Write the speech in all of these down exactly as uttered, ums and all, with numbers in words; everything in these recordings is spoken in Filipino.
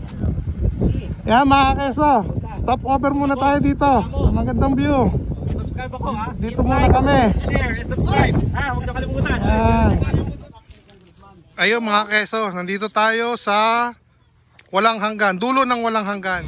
Yan mga keso, stop over muna tayo dito sa magandang view. Subscribe ako ha. Dito muna kami. Share and subscribe. Ha, huwag niyo kalimutan. Yan. Ayun mga keso, nandito tayo sa walang hanggan, dulo ng walang hanggan.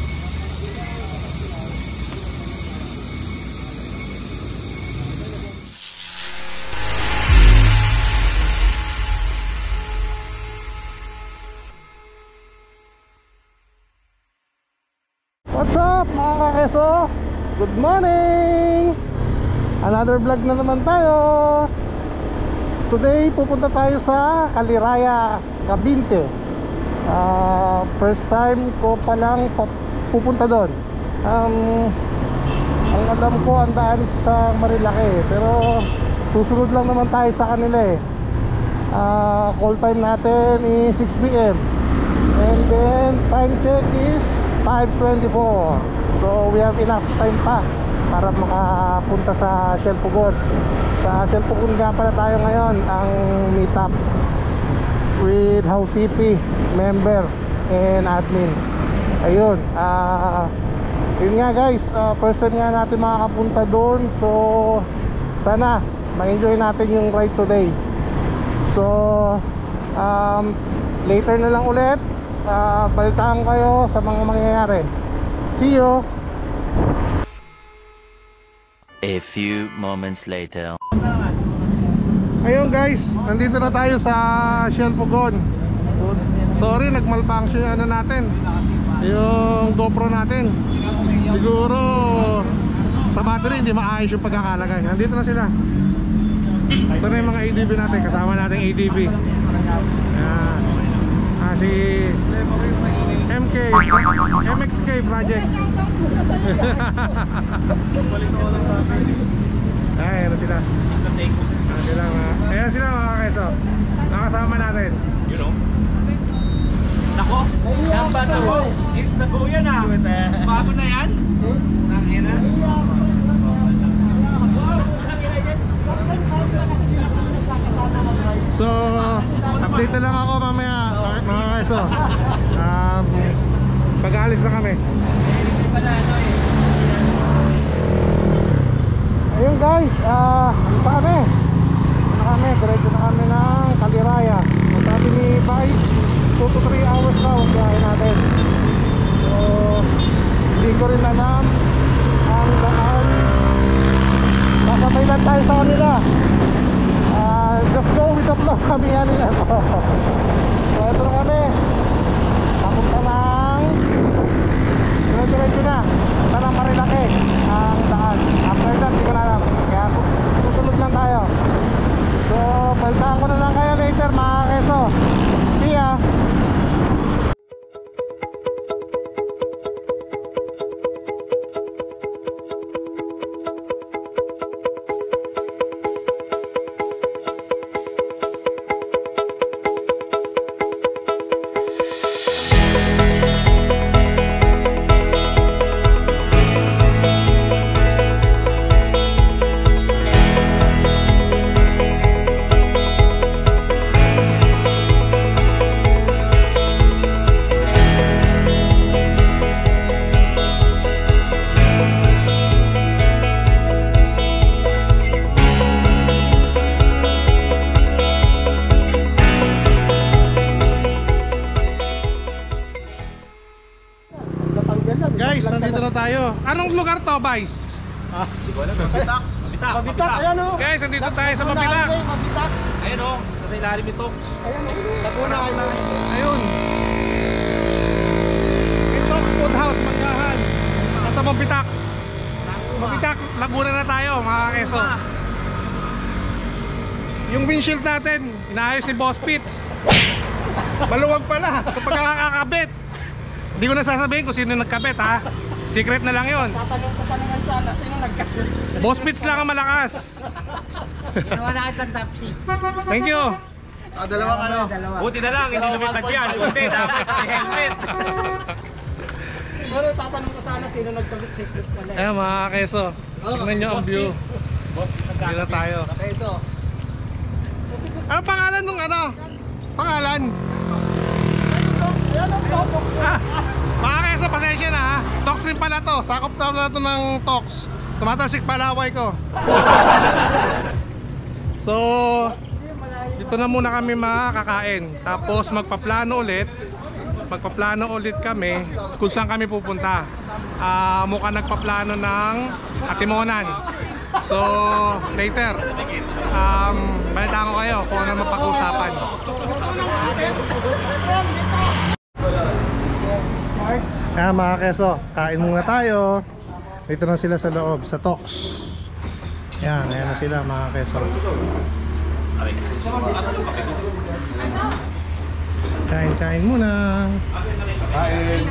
What's up mga kakeso? Good morning! Another vlog na naman tayo. Today pupunta tayo sa Caliraya, Cavite. uh, First time ko palang pupunta doon. um, Ang alam ko ang daan sa Marilaki, pero susunod lang naman tayo sa kanila eh. uh, Call time natin is six p m and then time check is five twenty-four. So we have enough time pa para makapunta sa Shell Pugon. Sa Shell Pugon nga pala tayo ngayon, ang meet up with House C P member and admin. Ayun, uh, yun nga guys, uh, first time nga natin makakapunta doon. So sana ma-enjoy natin yung ride today. So um, later na lang ulit, uh, balitaan kayo sa mga mangyayari. See you. A few moments later. Ayun guys, nandito na tayo sa Shell Pugon. So, sorry, nagmalfunction yung ano natin, yung GoPro natin. Siguro sa battery hindi maayos yung pagkakalagay. Nandito na sila. Ito na yung mga A D B natin, kasama natin A D B. Ayan. Ah, si M K M X K Project. Ay, ano sila? Ano sila mga? Ayan sila mga keso. Nakasama natin. You know? Nako, yan ba na ko? It's the go yan ah. Bago na yan? Nangin na. So, update na lang ako mamaya mga keso. Um, pag-aalis na kami. Ayun guys, ah, uh, ano kami? Ano kami? Diretso na kami ng Caliraya. Ang sabi ni Vice, two to three hours na ang biyahe natin. So, hindi ko rin alam ang daan. Kasabay lang tayo sa kanila. Uh, just go with the flow kami yan nila. So, ito na kami. Papunta ng diretso na. Punta ng Marilaki ang daan. After that, hindi ko na alam. Kaya susunod lang tayo. So, balitaan ko na lang kayo later mga keso. See ya! Guys, nandito na tayo. Anong lugar to, Vice? Ah, di ko alam. Mabitak. Mabitak. Mabitak. Ayan o. Guys, nandito tayo sa Mabitak. Mabitak. Ayan o. Nasa ilalim ito. Ayan o. Laguna. Ayun. Ito, food house, Magkahan. Nasa Mabitak. Mabitak, Laguna na tayo, mga keso. Yung windshield natin, inaayos ni Boss Pitts. Maluwag pala kapag kakakabit. Hindi ko na sasabihin kung sino nagkabit ha. Secret na lang yun. Tatanong ko pa naman sana, sino nagkabit? Boss Pitts lang ang malakas. Ginawa na kitang top seat. Thank you. Ah, dalawa ka no? Buti na lang, hindi lumipad yan. Buti, dapat may helmet. Pero tatanong ko sana sino nagkabit, secret pala. Ayan mga keso, tingnan nyo ang view. Hindi na tayo. Keso. Ano pangalan nung ano? Pangalan? Ayan ang top. pala to. Sakop na pala to ng Tox. Tumatalsik palaway ko. So, dito na muna kami makakain. Tapos magpaplano ulit. Magpaplano ulit kami kung saan kami pupunta. Uh, mukhang nagpaplano ng Atimonan. So, later, um, balitaan ko kayo kung ano mapag-usapan. Kaya mga keso, kain muna tayo. Dito na sila sa loob, sa Tox. Yan, ayan na sila mga keso. Kain-kain muna. Kain.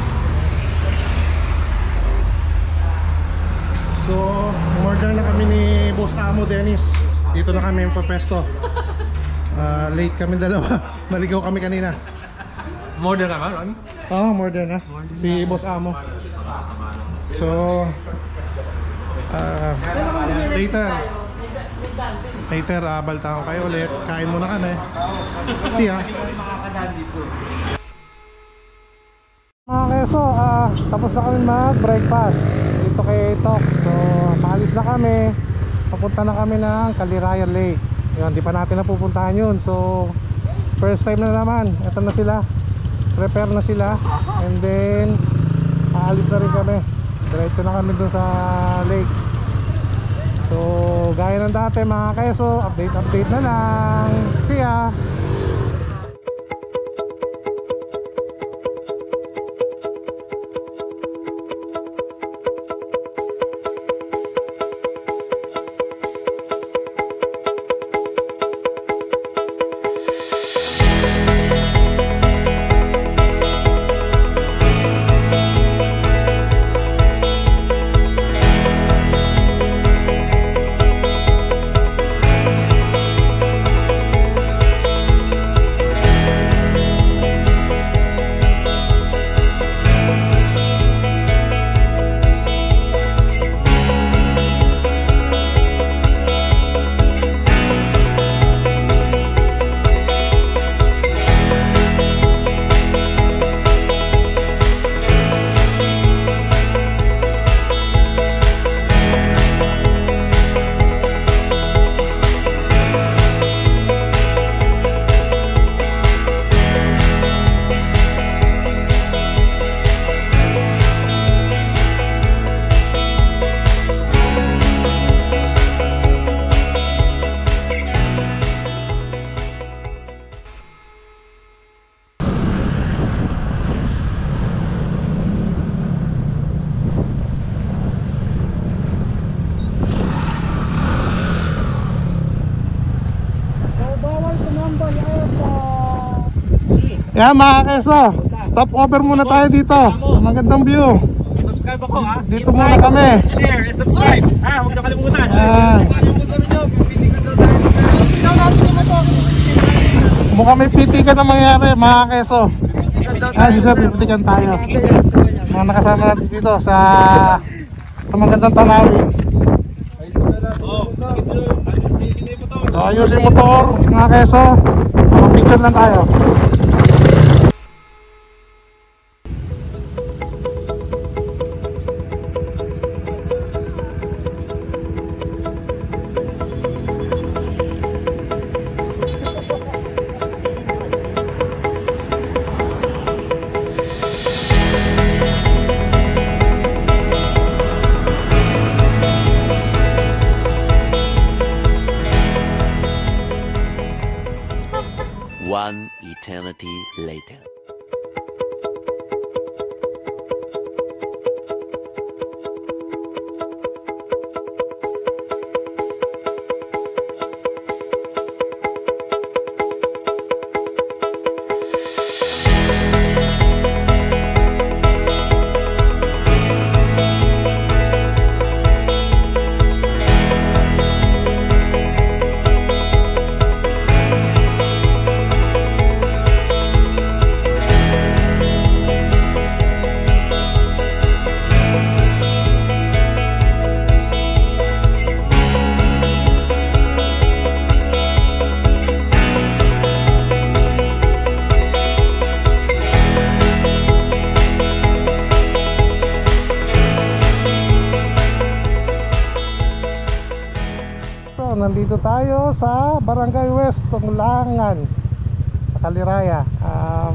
So, umorder na kami ni Boss Amo Dennis. Dito na kami yung papesto. uh, Late kami dalawa. Naligaw kami kanina. Modern ka ba, Ron? Oo, oh, more than na. Si Boss Amo. So, uh, later. Later, uh, balta ko kayo ulit. Kain muna kami. See ya. Mga keso, uh, tapos na kami mag-breakfast dito kay Tox. So, paalis na kami. Papunta na kami ng Caliraya Lake. Yun, di pa natin napupuntahan yun. So, first time na naman. Ito na sila. Prepare na sila. And then aalis na rin kami. Diretso na kami dun sa lake. So gaya ng dati mga keso, update update na lang. See ya. Yan mga keso, stop over muna tayo dito sa magandang view. Subscribe ako ha. Dito muna kami. Share and subscribe. Ha, huwag na kalimutan. Yan. Mukhang may pitikan na mangyari mga keso. Ah, sisa pipitikan tayo. Mga nakasama natin dito sa sa magandang tanawin. So ayusin motor mga keso. Makapicture lang tayo. One eternity later. nandito tayo sa Barangay West Tunglangan sa Caliraya. um,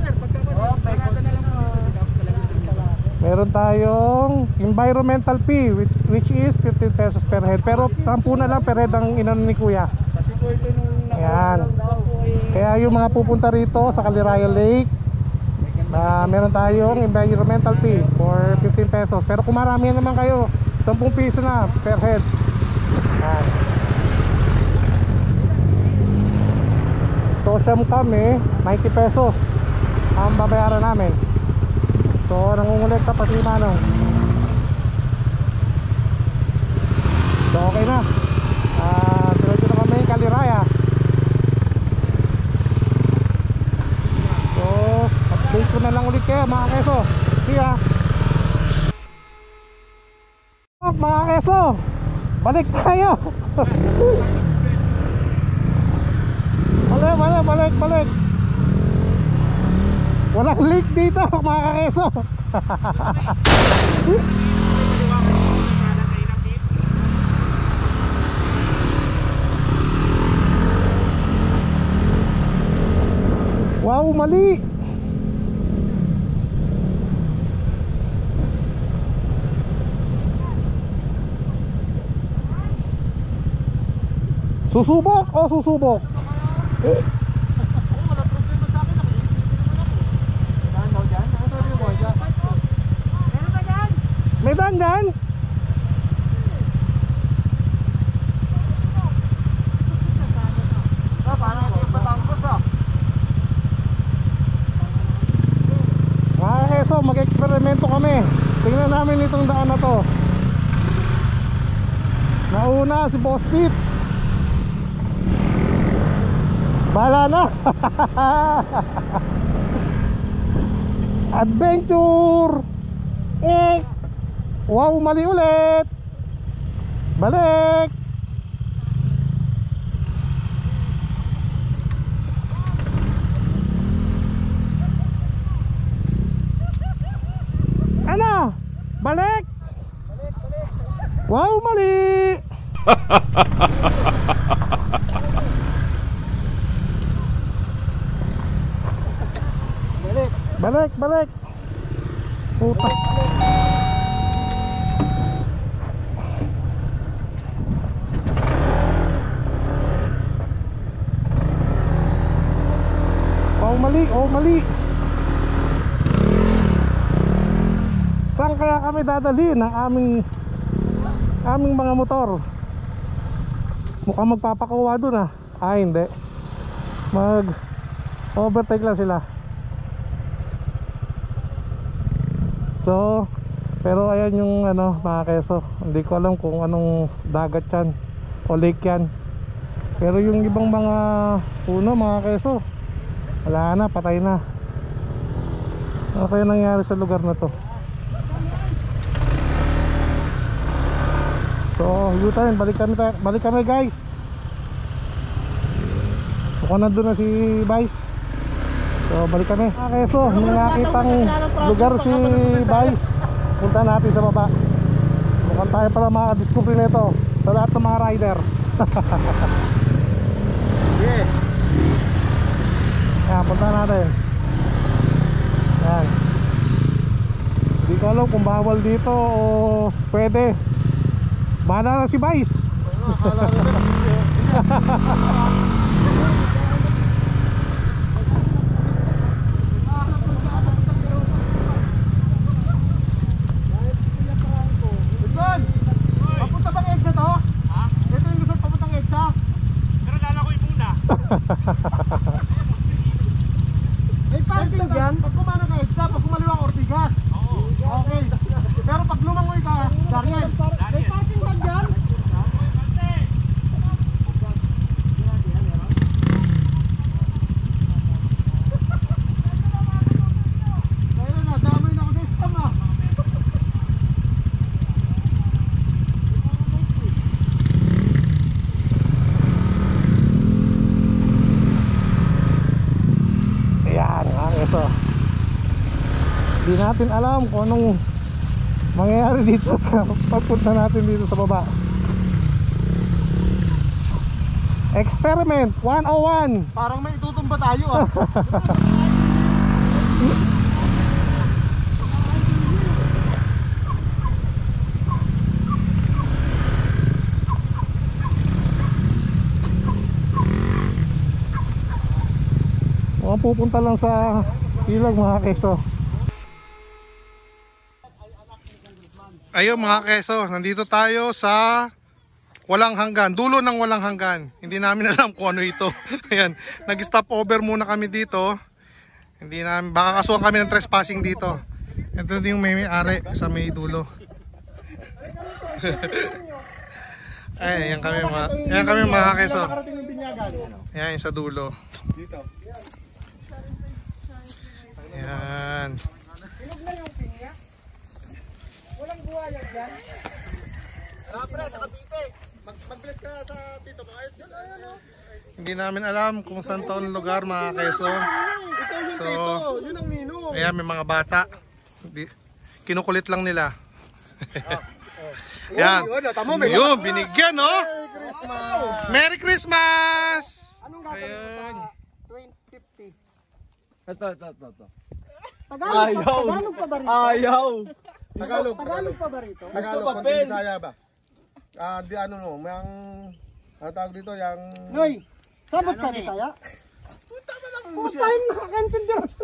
Meron tayong environmental fee which, which is fifteen pesos per head. Pero sampu na lang per head ang inano ni Kuya. Ayan. Kaya yung mga pupunta rito sa Caliraya Lake, uh, meron tayong environmental fee for fifteen pesos. Pero kung marami naman kayo, ten piso na per head. Ayan. So siyam kami, ninety pesos ang babayaran namin. So nangungulekta pa si Manong. So okay na. Ah, uh, diretso na kami Caliraya. So update ko na lang ulit kayo mga keso. See ya. Mga keso, balik tayo. Balik, balik, balik, balik. Walang leak dito mga keso. Wow, mali. Susubok o susubok? Eh. May daan dyan? Ah, parang ipatangkos ah. Mga keso, mag-eksperimento kami. Tingnan namin itong daan na to. Nauna si Boss Pitts. Bahala na. Adventure. Eh. Wow, mali ulit. Balik. Ano? Balik. Wow, mali. Balik. Balik, balik. Puta. Oh mali, oh mali. Saan kaya kami dadalhin ang aming aming mga motor? Mukhang magpapakuha dun ah. Ah hindi, mag overtake lang sila. So pero ayan yung ano mga keso, hindi ko alam kung anong dagat yan o lake yan. Pero yung ibang mga puno mga keso, wala na, patay na. Ano kaya nangyari sa lugar na to? So U-turn, balik kami, balik kami guys. Mukhang nandun na si Vice. So balik kami. Ah, keso, may nakitang lugar si Vice. Punta natin sa baba. Mukhang tayo pala makadiscover nito sa lahat ng mga rider. Yeah. Yan, punta natin. Yan. Hindi ko alam kung bawal dito o pwede. Bahala na si Vice. Papunta bang egg na to? Ha? Ito yung gusto papuntang egg sa? Pero lalakoy muna. May parking dyan. Pag kumana ka egg sa, pag kumaliwang Ortigas. Oo. Okay. Pero pag lumangoy ka, Dariel. May parking ba dyan? Dahil na, damay na ako sa isang ah. Ayan, ang ito. Hindi natin alam kung anong mangyayari dito pagpunta natin dito sa baba. Experiment one oh one. Parang may itutumba tayo ah. Mukhang pupunta lang sa ilag mga keso. Ayun mga keso, nandito tayo sa walang hanggan, dulo ng walang hanggan. Hindi namin alam kung ano ito. Ayan, nag-stop over muna kami dito. Hindi namin, baka kasuhan kami ng trespassing dito. Ito yung may may-ari sa may dulo. Ay, yan kami mga, yan kami mga keso. Ayan, sa dulo. Ayan. Walang buhaya dyan. Ah, pre, sa Cavite. Mag-bless ka sa Tito Bakit. Ayan, oh. Hindi namin alam kung saan to ang lugar mga keso. Ito yung So, Tito. Yun ang ninong. ayan, may mga bata. Di, kinukulit lang nila. Yan. Yun, binigyan, no? Merry Christmas. Merry Christmas! Anong gagawin mo Ayan. sa twenty fifty? Ito, ito, ito, ito. Tagalog, Ayaw. Tagalog pa ba rito? Ayaw! Tagalog, Tagalog pa ba rito? Tagalog, Tagalog, papel. konti Bisaya ba? Ah, di ano no, yung ano tawag dito, yung Noy, sabot ka Bisaya? Puta mo lang mo siya. Time nakakantindi rin.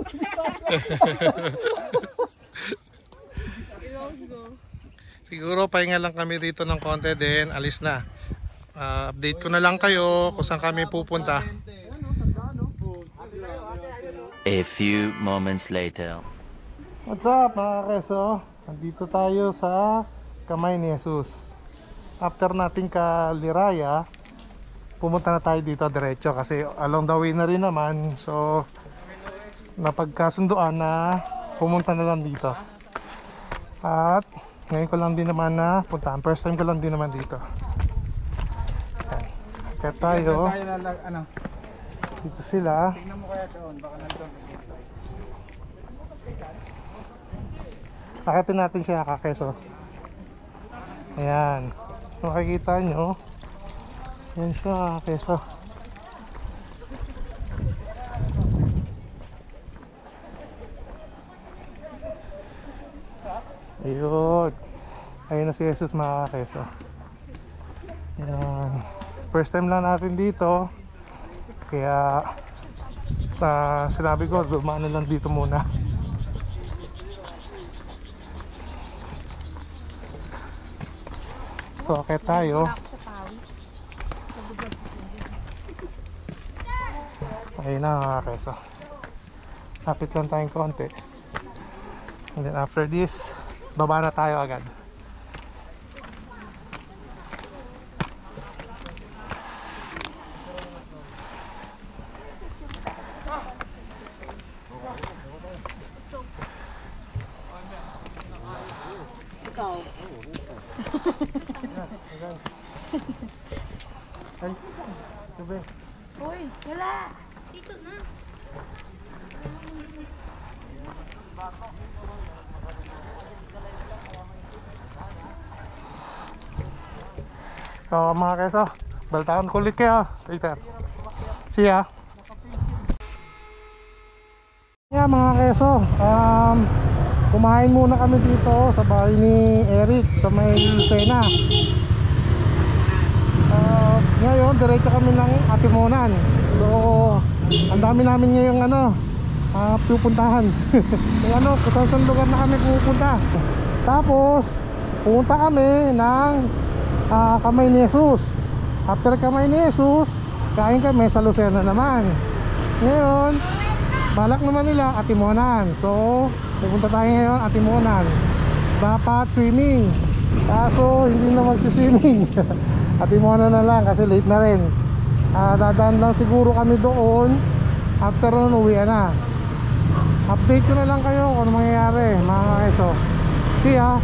Siguro pahinga lang kami dito ng konti din. Alis na. Ah, update ko na lang kayo kung saan kami pupunta. A few moments later. What's up mga keso? Nandito tayo sa Kamay ni Jesus. After nating kaliraya, pumunta na tayo dito diretso kasi along the way na rin naman. So napagkasunduan na pumunta na lang dito. At ngayon ko lang din naman na puntaan. First time ko lang din naman dito. Kaya tayo, Ano? dito sila. Tingnan mo kaya doon, baka nandun. Akitin natin siya kakeso. Ayan. Makikita nyo. Yan siya kakeso. Ayun. Ayun na si Jesus mga kakeso. Ayan. First time lang natin dito. Kaya sa sinabi ko, dumaan na lang dito muna. So, okay tayo. Ayun na mga keso. Lapit lang tayong konti. And then after this, baba na tayo agad. Ay, sabi. Uy, wala. Dito na. So mga keso, baltaan kulit kayo later. See ya. Yeah mga keso, um, kumain muna kami dito sa bahay ni Eric sa may Lucena. Uh, ngayon diretso kami ng Atimonan. So ang dami namin ngayong ano uh, pupuntahan. Yung ano, kung saan lugar na kami pupunta. Tapos pupunta kami ng uh, Kamay ni Jesus. After Kamay ni Jesus, kain kami sa Lucena naman. Ngayon balak naman nila Atimonan. So pupunta tayo ngayon Atimonan. Dapat swimming, kaso hindi na magsiswimming. Atimonan na lang kasi late na rin. uh, Dadaan lang siguro kami doon. After nun uwi na. Update ko na lang kayo kung ano mangyayari mga keso. See ya.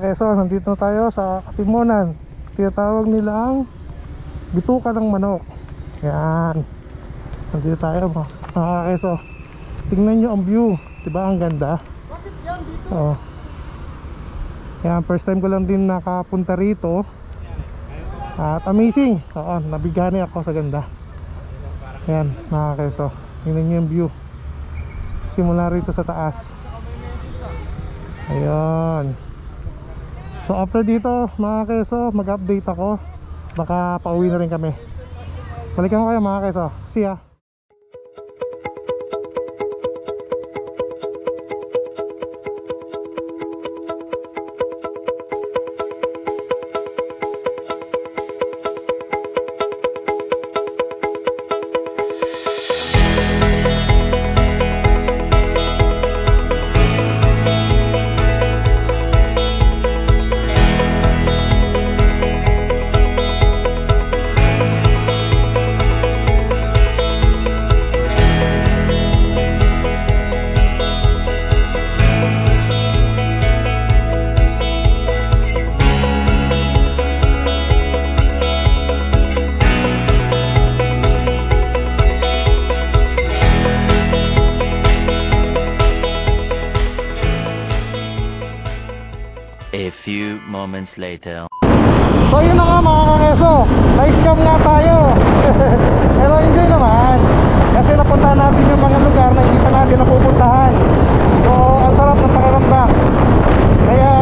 Quezon, nandito na tayo sa Katimonan. Tinatawag nilang bituka ng manok. Yan. Nandito tayo mga Quezon. Tingnan nyo ang view, diba ang ganda? Bakit yan dito? Oo. Yan, first time ko lang din nakapunta rito. At amazing. Oo, nabigani ako sa ganda. Yan mga Quezon, tingnan nyo yung view simula rito sa taas. Ayun. So after dito mga Quezon, mag-update ako. Baka pauwi na rin kami. Balikan ko kayo mga Quezon. See ya. A few moments later. So yun na nga mga kakeso, na-scam nga tayo. Pero enjoy naman, kasi napuntahan natin yung mga lugar na hindi pa natin napupuntahan. So ang sarap ng pakiramdam. Kaya